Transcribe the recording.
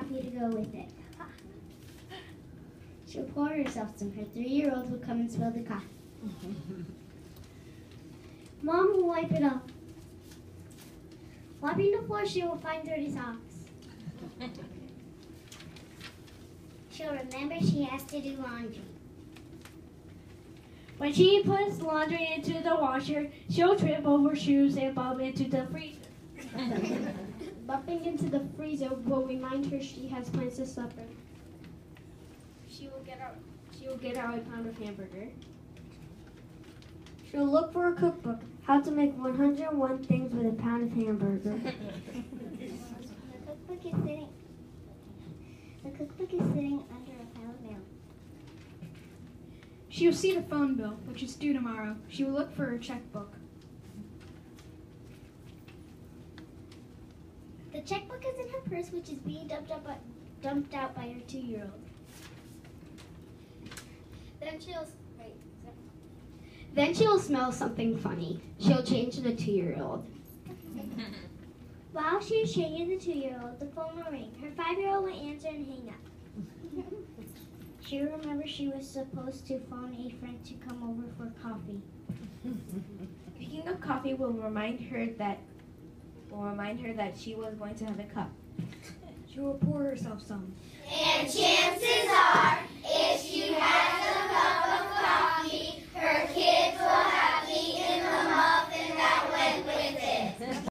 coffee to go with it. She'll pour herself some. Her 3-year-old will come and spill the coffee. Mom will wipe it off. Wiping the floor, she will find dirty socks. She'll remember she has to do laundry. When she puts laundry into the washer, she'll trip over shoes and bump into the freezer. Bumping into the freezer will remind her she has plans to supper. She will get out a pound of hamburger. She'll look for a cookbook, how to make 101 things with a pound of hamburger. The cookbook is sitting under a pile of mail. She will see the phone bill, which is due tomorrow. She will look for her checkbook. The checkbook is in her purse, which is being dumped out by her 2-year-old. Then she'll smell something funny. She'll change to the 2-year-old. While she is changing the 2-year-old, the phone will ring. Her 5-year-old will answer and hang up. She will remember she was supposed to phone a friend to come over for coffee. Picking up coffee will remind her that she was going to have a cup. She will pour herself some. And chances are